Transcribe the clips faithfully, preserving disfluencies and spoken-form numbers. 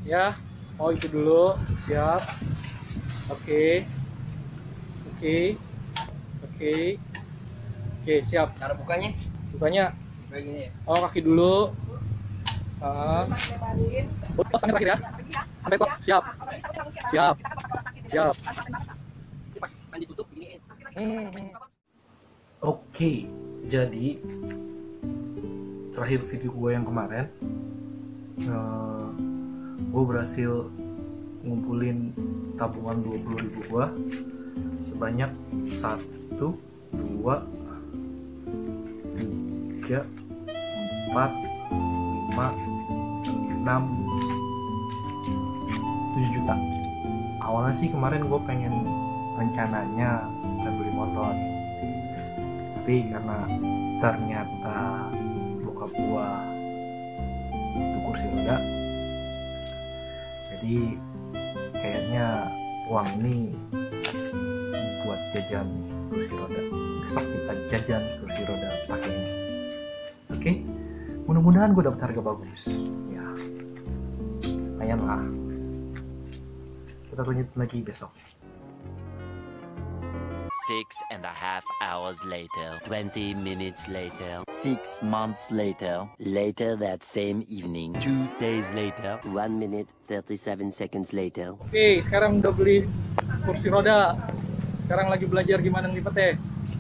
Ya, oh itu dulu, siap. Oke, oke, oke, oke, siap. Cara bukanya? Bukanya, Kayak gini ya? oh kaki dulu. Ah, oh, tangan terakhir ya. Sampai kok, siap, siap, siap. Kan ditutup beginiin. Hmm. Oke, jadi terakhir video gue yang kemarin, uh, gue berhasil ngumpulin tabungan dua puluh ribu gue sebanyak satu, dua, tiga, empat, lima, enam, tujuh juta. Awalnya sih kemarin gue pengen rencananya pengen beli motor, tapi karena ternyata bokap gue itu kursi roda, jadi kayaknya uang ini buat jajan kursi roda. Besok kita jajan kursi roda pakai ini. Oke, mudah-mudahan gue dapet harga bagus ya, lumayan lah. Kita lanjut lagi besok. Six and a half hours later, twenty minutes later, six months later, later that same evening, two days later, one minute, thirty-seven seconds later. Oke, sekarang udah beli kursi roda. Sekarang lagi belajar gimana ngelipetnya.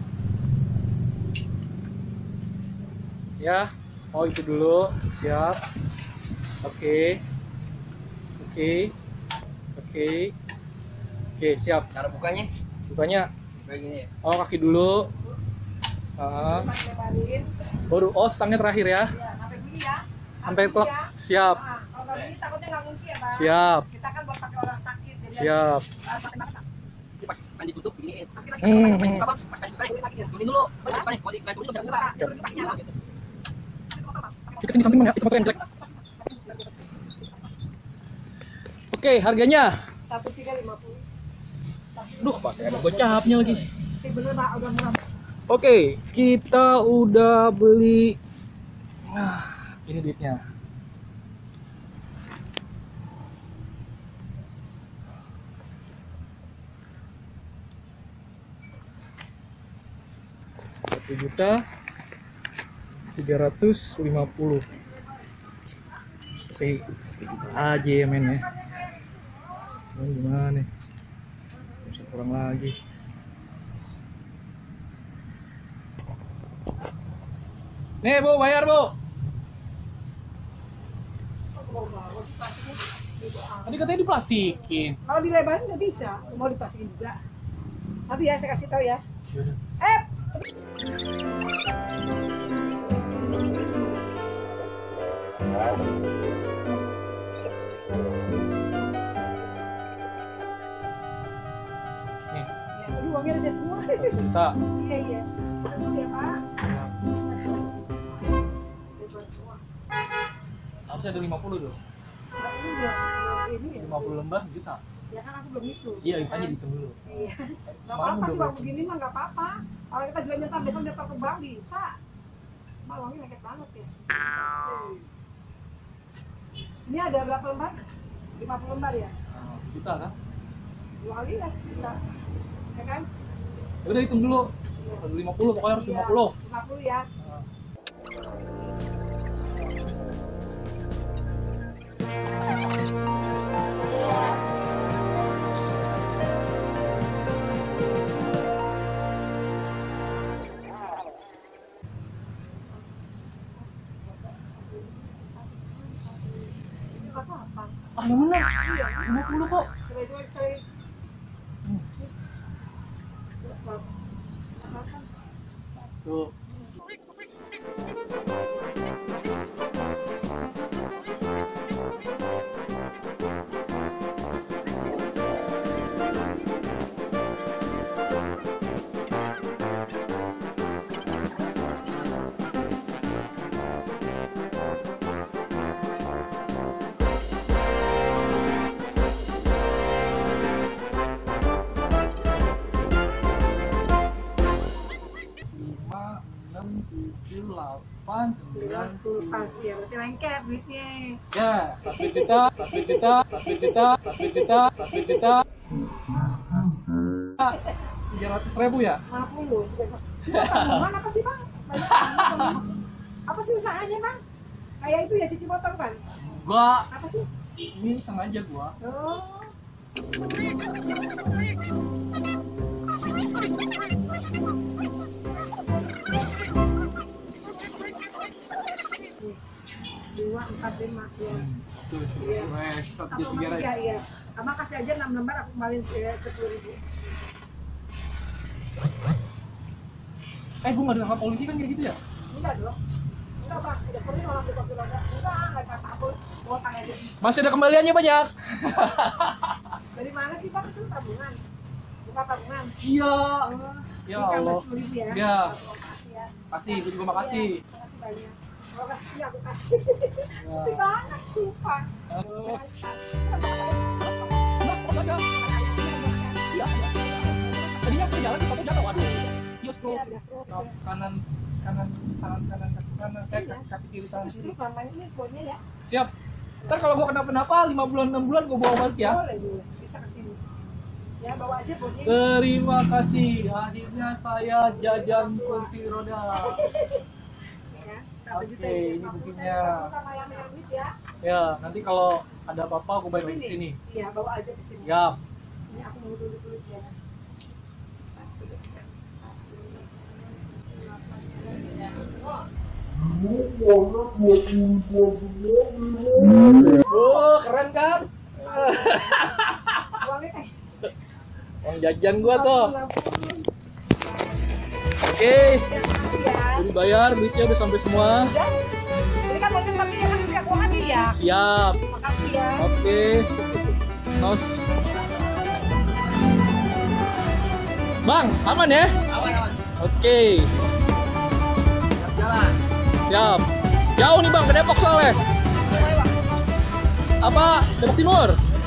Ya, oh itu dulu, siap. Oke, oke, oke, oke, siap. Cara bukanya? Bukanya, Kayak gini ya? oh kaki dulu. Ah, baru, oh stangnya terakhir ya. Sampai bunyi ya. Sampai klok, siap, Nah, kalau nggak bunyi takutnya nggak kunci ya, Bang. siap, Kita kan buat pakai orang sakit. Jadi siap. harus pakai mata. Ini pas kan ditutup beginiin. Hmm. Pas kan bukanya, turunin dulu. Pas bukanya, kalau di- kalau turunin udah gerak. Gitu. Kita di samping mana ya, itu motor yang jelek. Oke, harganya. Satu tiga lima puluh. Duh, pakai ada gocapnya lagi. Oke, bener Pak, udah murah. Oke, kita udah beli. Nah, ini duitnya. Satu juta tiga ratus lima puluh. Oke, aja ya men ya. Oh, gimana nih? Bisa kurang lagi. Nih Bu, bayar Bu. Tadi katanya diplastikin. Kalau dilebarin nggak bisa, mau diplastikin juga. Nanti ya saya kasih tahu ya. Eh, Nih, ya, ini uangnya ada semua. satu juta. Iya iya. Betul ya Pak. Harusnya ada lima puluh dong. Nggak, ini belum ini ya. lima puluh lembar juta. Ya kan aku belum itu. Iya, aja dihitung dulu. Iya. Nggak Semalam apa-apa udah sih bang berapa? begini mah nggak apa-apa. Kalau kita jual nyetar besok nyetar ke bank bisa. Cuma uangnya lengket banget ya. Ini ada berapa lembar? lima puluh lembar ya? Nah, juta kan? Dua kali ya kita. Ya kan? Ya udah hitung dulu. Ada lima puluh, pokoknya harus lima puluh. lima puluh ya. Ini apa-apa. Ah, yang mana? lima puluh kok. Sekali dua sekali. Tuh. pas ya, berarti lengket duitnya. Ya, satu juta, satu juta, satu juta, satu juta, satu juta. Tiga ratus ribu ya? lima puluh. Tabungan apa sih bang? Banyak banget. Apa sih usahanya bang? Kayak itu ya cuci motor kan? Gua Apa sih? ini sengaja gua. Oh. Dua empat lima ya. Tuh, wes satu Satu juta tiga tiga ratus. ya. Abang kasih aja enam lembar, aku kembaliin sepuluh ribu. Eh, gua nggak ditangkap polisi kan kayak gitu ya? Enggak dong. Enggak bang, tidak perlu orang di kursi roda. Enggak, enggak kata aku. Gua tanya aja. Masih ada kembaliannya banyak. Dari mana sih bang? Itu tabungan. Bukan tabungan. Iya. Oh, Ya ini Allah. sepuluh ribu ya. Ya. Makasih ya. Kasih, gua juga makasih. Iya, makasih banyak. Kalau kasih aku kasih. Tapi banyak sumpah. Aduh. Iya, Tadinya aku jalan, aku jatuh, waduh. Yus, bro. iya, biasa stroke. Nah, kanan, kanan, tangan kanan, kaki kanan, eh, Iya. kaki kiri, tangan Justru kiri. selama ini poinnya ya. Siap. Ntar kalau gua kenapa-napa, lima bulan, enam bulan gua bawa balik ya. Boleh dulu. Bisa kesini. Ya bawa aja poinnya. Terima kasih. Akhirnya saya jajan kursi roda. Ya, satu juta Oke, lima ini puluh. buktinya. Saya sama yang merah duit ya. Ya, nanti kalau ada apa-apa aku balik lagi ke sini. Iya, bawa aja ke sini. Ya. Ini aku mau dulu dulu ya. Oh, keren kan? Uangnya kayak Uang jajan gua tuh. lima puluh. Oke, Ya, makasih ya. jadi bayar, duitnya udah sampai semua. Ya. Ini kan mobil tapi kan pihak keuangan nih ya. Siap. Makasih ya. Oke. Nos. Bang, aman ya? Awan, awan. Oke. Jalan. Siap. Jauh nih Bang, ke Depok soalnya. Boleh, Bang. Apa? Depok Timur?